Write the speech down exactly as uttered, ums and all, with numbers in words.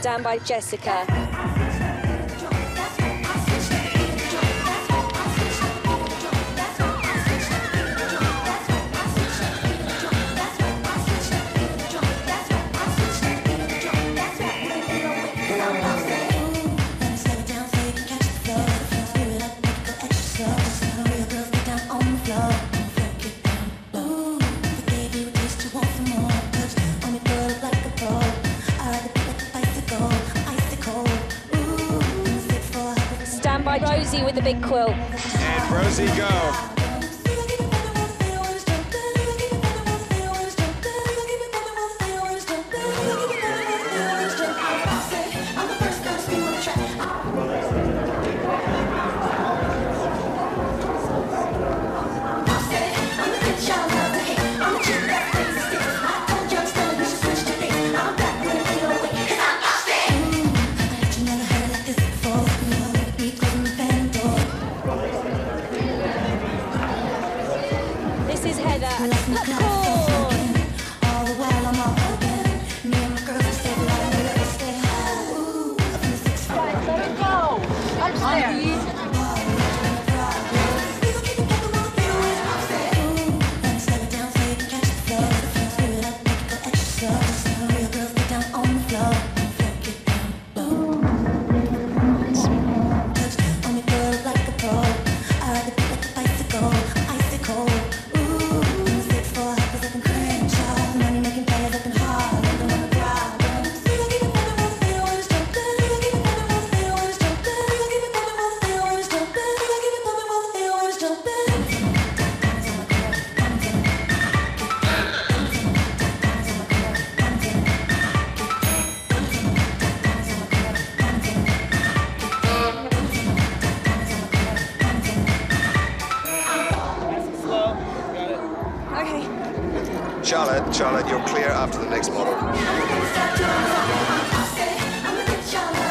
Stand by Jessica. Stand by Rosie with the big quilt. And Rosie, go. This is Heather. Popcorn. Right, let it go. Upstairs. Charlotte, Charlotte, you're clear after the next model.